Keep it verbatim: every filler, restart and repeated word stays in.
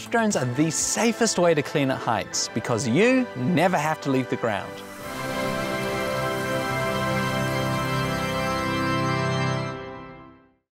WashDrones are the safest way to clean at heights because you never have to leave the ground.